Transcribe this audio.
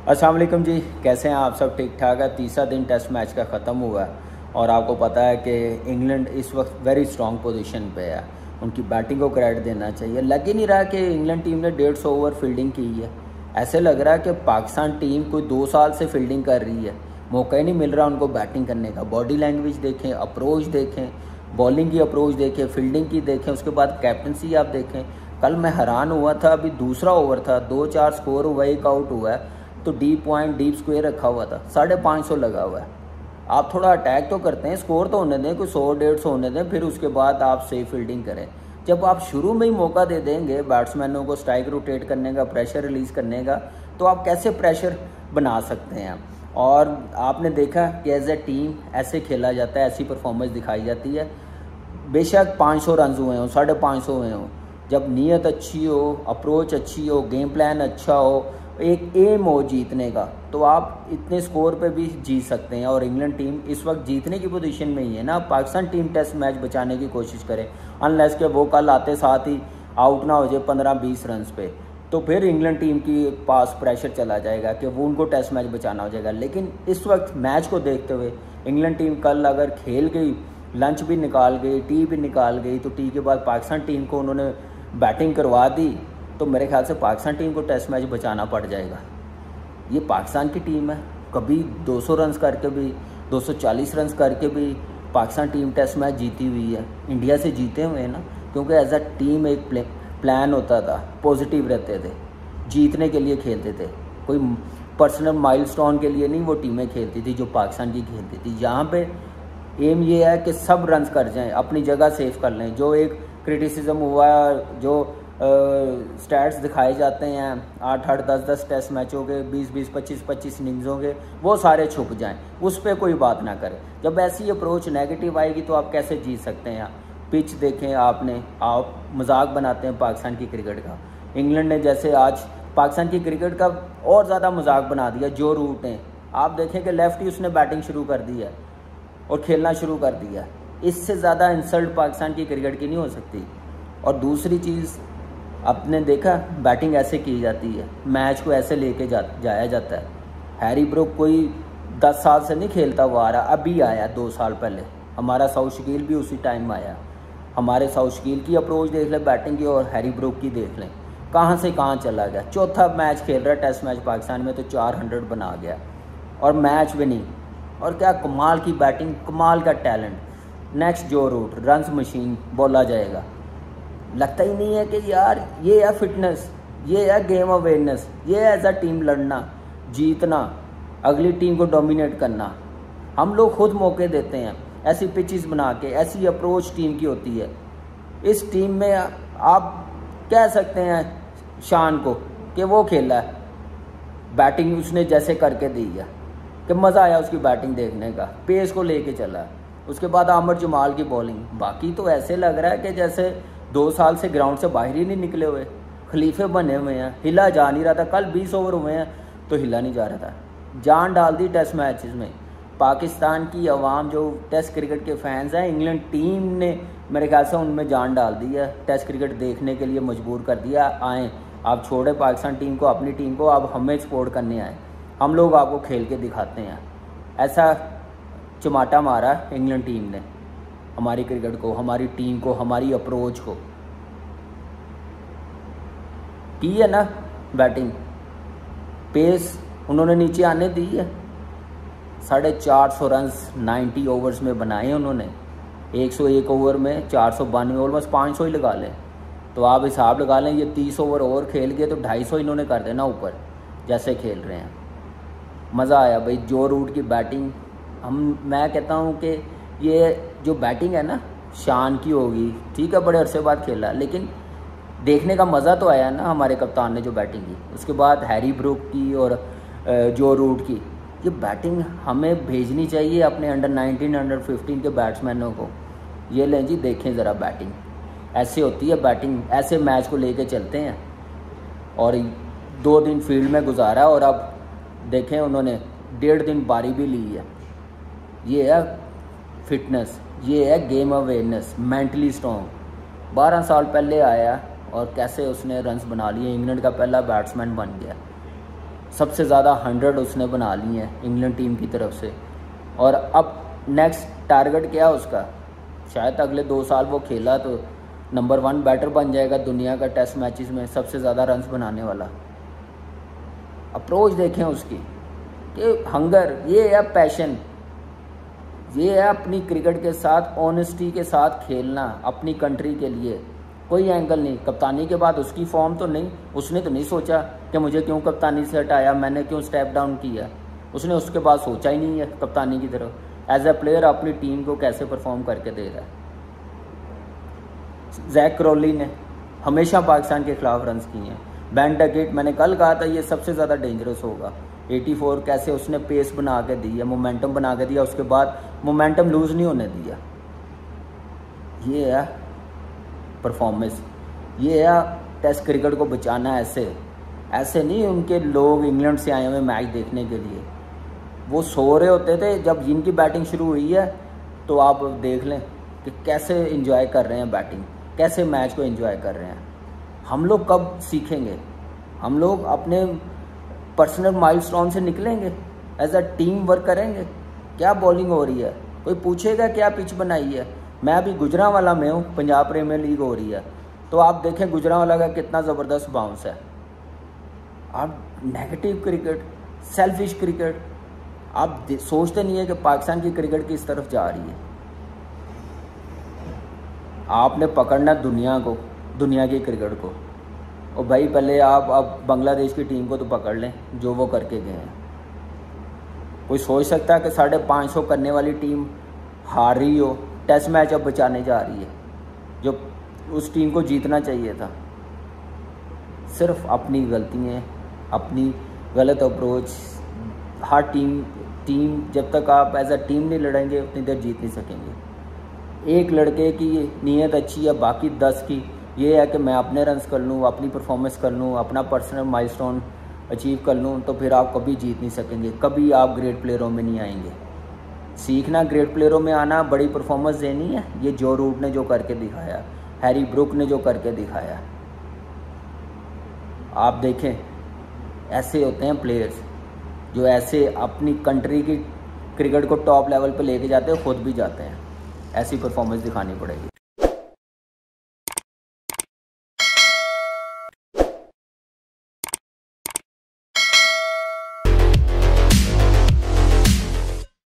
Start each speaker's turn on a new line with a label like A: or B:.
A: अस्सलाम वालेकुम जी, कैसे हैं आप सब? ठीक ठाक है। तीसरा दिन टेस्ट मैच का ख़त्म हुआ है और आपको पता है कि इंग्लैंड इस वक्त वेरी स्ट्रॉन्ग पोजीशन पे है। उनकी बैटिंग को क्रेडिट देना चाहिए। लग ही नहीं रहा कि इंग्लैंड टीम ने 150 ओवर फील्डिंग की है। ऐसे लग रहा है कि पाकिस्तान टीम कोई 2 साल से फील्डिंग कर रही है, मौका ही नहीं मिल रहा उनको बैटिंग करने का। बॉडी लैंग्वेज देखें, अप्रोच देखें, बॉलिंग की अप्रोच देखें, फील्डिंग की देखें, उसके बाद कैप्टनसी आप देखें। कल मैं हैरान हुआ था, अभी दूसरा ओवर था, 2-4 स्कोर हुआ, एक आउट हुआ है तो डीप पॉइंट डीप स्क्वायर रखा हुआ था, 550 लगा हुआ है। आप थोड़ा अटैक तो करते हैं, स्कोर तो होने दें, कोई 100-150 होने दें, फिर उसके बाद आप सेफ फील्डिंग करें। जब आप शुरू में ही मौका दे देंगे बैट्समैनों को स्ट्राइक रोटेट करने का, प्रेशर रिलीज़ करने का, तो आप कैसे प्रेशर बना सकते हैं? और आपने देखा कि एज ए टीम ऐसे खेला जाता है, ऐसी परफॉर्मेंस दिखाई जाती है। बेशक 500 रन हुए हों, 550 हुए हों, जब नीयत अच्छी हो, अप्रोच अच्छी हो, गेम प्लान अच्छा हो, एक एम हो जीतने का, तो आप इतने स्कोर पे भी जीत सकते हैं। और इंग्लैंड टीम इस वक्त जीतने की पोजीशन में ही है ना। पाकिस्तान टीम टेस्ट मैच बचाने की कोशिश करे, अनलेस के वो कल आते साथ ही आउट ना हो जाए 15-20 रन पे, तो फिर इंग्लैंड टीम की पास प्रेशर चला जाएगा कि वो उनको टेस्ट मैच बचाना हो जाएगा। लेकिन इस वक्त मैच को देखते हुए इंग्लैंड टीम कल अगर खेल गई, लंच भी निकाल गई, टी भी निकाल गई, तो टी के बाद पाकिस्तान टीम को उन्होंने बैटिंग करवा दी, तो मेरे ख्याल से पाकिस्तान टीम को टेस्ट मैच बचाना पड़ जाएगा। ये पाकिस्तान की टीम है, कभी 200 रन करके भी, 240 रन करके भी पाकिस्तान टीम टेस्ट मैच जीती हुई है। इंडिया से जीते हुए हैं ना, क्योंकि एज अ टीम एक प्लान होता था, पॉजिटिव रहते थे, जीतने के लिए खेलते थे, कोई पर्सनल माइलस्टोन के लिए नहीं वो टीमें खेलती थी जो पाकिस्तान की खेलती थी। यहाँ पे एम ये है कि सब रन कर जाएं, अपनी जगह सेव कर लें। जो एक क्रिटिसिज्म हुआ, जो स्टैट्स दिखाए जाते हैं 8-8, 10-10 टेस्ट मैचों के, 20-20, 25-25 इनिंग्सों के, वो सारे छुप जाएं, उस पर कोई बात ना करें। जब ऐसी अप्रोच नेगेटिव आएगी तो आप कैसे जीत सकते हैं? पिच देखें आपने, आप मजाक बनाते हैं पाकिस्तान की क्रिकेट का। इंग्लैंड ने जैसे आज पाकिस्तान की क्रिकेट का और ज़्यादा मजाक बना दिया। जो रूट ने आप देखें कि लेफ्ट ही उसने बैटिंग शुरू कर दी है और खेलना शुरू कर दिया। इससे ज़्यादा इंसल्ट पाकिस्तान की क्रिकेट की नहीं हो सकती। और दूसरी चीज़, आपने देखा बैटिंग ऐसे की जाती है, मैच को ऐसे लेके जाया जाता है। हैरी ब्रूक कोई 10 साल से नहीं खेलता हुआ आ रहा, अभी आया 2 साल पहले। हमारा साउथ शकील भी उसी टाइम आया। हमारे साउथ शकील की अप्रोच देख लें बैटिंग की, और हैरी ब्रूक की देख लें, कहाँ से कहाँ चला गया। चौथा मैच खेल रहा है टेस्ट मैच पाकिस्तान में, तो 400 बना गया और मैच विनिंग। और क्या कमाल की बैटिंग, कमाल का talent. Next Joe Root, runs machine बोला जाएगा। लगता ही नहीं है कि यार ये है फिटनेस, ये है गेम अवेयरनेस, ये है एज अ टीम लड़ना, जीतना, अगली टीम को डोमिनेट करना। हम लोग खुद मौके देते हैं ऐसी पिचेस बना के, ऐसी अप्रोच टीम की होती है। इस टीम में आप कह सकते हैं शान को कि वो खेला है, बैटिंग उसने जैसे करके दी है कि मज़ा आया उसकी बैटिंग देखने का, पेस को लेके चला। उसके बाद आमिर जमाल की बॉलिंग, बाकी तो ऐसे लग रहा है कि जैसे 2 साल से ग्राउंड से बाहर ही नहीं निकले हुए, खलीफे बने हुए हैं, हिला जा नहीं रहा था। कल 20 ओवर हुए हैं तो हिला नहीं जा रहा था। जान डाल दी टेस्ट मैचेस में। पाकिस्तान की आवाम, जो टेस्ट क्रिकेट के फैंस हैं, इंग्लैंड टीम ने मेरे ख्याल से उनमें जान डाल दी है, टेस्ट क्रिकेट देखने के लिए मजबूर कर दिया। आएँ, आप छोड़े पाकिस्तान टीम को, अपनी टीम को, आप हमें सपोर्ट करने आए, हम लोग आपको खेल के दिखाते हैं। ऐसा चमाटा मारा इंग्लैंड टीम ने हमारी क्रिकेट को, हमारी टीम को, हमारी अप्रोच को। की है ना बैटिंग, पेस उन्होंने नीचे आने दी है। 450 रन 90 ओवर्स में बनाए उन्होंने। 101 ओवर में 492, ऑलमोस्ट 500 ही लगा लें, तो आप हिसाब लगा लें, ये 30 ओवर और खेल गए तो 250 इन्होंने कर देना ऊपर, जैसे खेल रहे हैं। मज़ा आया भाई। जो रूट की बैटिंग, मैं कहता हूँ कि ये जो बैटिंग है ना, शान की होगी, ठीक है, बड़े अरसे बाद खेला, लेकिन देखने का मज़ा तो आया ना हमारे कप्तान ने जो बैटिंग की। उसके बाद हैरी ब्रूक की और जो रूट की, ये बैटिंग हमें भेजनी चाहिए अपने अंडर 19, अंडर 15 के बैट्समैनों को। ये लें जी, देखें ज़रा बैटिंग ऐसे होती है, बैटिंग ऐसे मैच को लेके चलते हैं। और 2 दिन फील्ड में गुजारा और अब देखें उन्होंने 1.5 दिन बारी भी ली है। ये है फिटनेस, ये है गेम अवेयरनेस, मेंटली स्ट्रॉन्ग। 12 साल पहले आया और कैसे उसने रन्स बना लिए, इंग्लैंड का पहला बैट्समैन बन गया। सबसे ज़्यादा 100 उसने बना ली हैं इंग्लैंड टीम की तरफ से। और अब नेक्स्ट टारगेट क्या है उसका, शायद अगले 2 साल वो खेला तो नंबर 1 बैटर बन जाएगा दुनिया का टेस्ट मैचेस में, सबसे ज़्यादा रन्स बनाने वाला। अप्रोच देखें उसकी कि हंगर, ये है पैशन, ये है अपनी क्रिकेट के साथ ऑनेस्टी के साथ खेलना अपनी कंट्री के लिए। कोई एंगल नहीं, कप्तानी के बाद उसकी फॉर्म तो नहीं, उसने तो नहीं सोचा कि मुझे क्यों कप्तानी से हटाया, मैंने क्यों स्टेप डाउन किया, उसने उसके बाद सोचा ही नहीं है कप्तानी की तरफ। एज ए प्लेयर अपनी टीम को कैसे परफॉर्म करके दे रहा है। जैक क्रॉली ने हमेशा पाकिस्तान के खिलाफ रन्स किए हैं। बेन डकेट, मैंने कल कहा था ये सबसे ज़्यादा डेंजरस होगा। 84 कैसे उसने पेस बना के दी है, मोमेंटम बना के दिया, उसके बाद मोमेंटम लूज़ नहीं होने दिया। ये है परफॉर्मेंस, ये है टेस्ट क्रिकेट को बचाना। ऐसे नहीं उनके लोग इंग्लैंड से आए हुए मैच देखने के लिए, वो सो रहे होते थे जब इनकी बैटिंग शुरू हुई है। तो आप देख लें कि कैसे एंजॉय कर रहे हैं बैटिंग, कैसे मैच को एंजॉय कर रहे हैं। हम लोग कब सीखेंगे, हम लोग अपने पर्सनल माइलस्टोन से निकलेंगे, एज अ टीम वर्क करेंगे। क्या बॉलिंग हो रही है, कोई पूछेगा क्या पिच बनाई है। मैं अभी गुजरांवाला में हूँ, पंजाब प्रीमियर लीग हो रही है, तो आप देखें गुजरांवाला का कितना ज़बरदस्त बाउंस है। आप नेगेटिव क्रिकेट, सेल्फिश क्रिकेट, आप सोचते नहीं है कि पाकिस्तान की क्रिकेट किस तरफ जा रही है। आपने पकड़ना दुनिया को, दुनिया की क्रिकेट को। और भाई पहले आप अब बांग्लादेश की टीम को तो पकड़ लें जो वो करके गए हैं। कोई सोच सकता है कि 550 करने वाली टीम हार रही हो, टेस्ट मैच अब बचाने जा रही है, जो उस टीम को जीतना चाहिए था। सिर्फ अपनी गलतियाँ, अपनी गलत अप्रोच। हर टीम जब तक आप एज अ टीम नहीं लड़ेंगे उतनी देर जीत नहीं सकेंगे। एक लड़के की नीयत अच्छी है, बाकी 10 की ये है कि मैं अपने रन्स कर लूँ, अपनी परफॉर्मेंस कर लूँ, अपना पर्सनल माइलस्टोन अचीव कर लूँ, तो फिर आप कभी जीत नहीं सकेंगे, कभी आप ग्रेट प्लेयरों में नहीं आएंगे। सीखना ग्रेट प्लेयरों में आना, बड़ी परफॉर्मेंस देनी है, ये जो रूट ने जो करके दिखाया, हैरी ब्रुक ने जो करके दिखाया। आप देखें ऐसे होते हैं प्लेयर्स जो ऐसे अपनी कंट्री की क्रिकेट को टॉप लेवल पे लेके जाते हैं, खुद भी जाते हैं। ऐसी परफॉर्मेंस दिखानी पड़ेगी।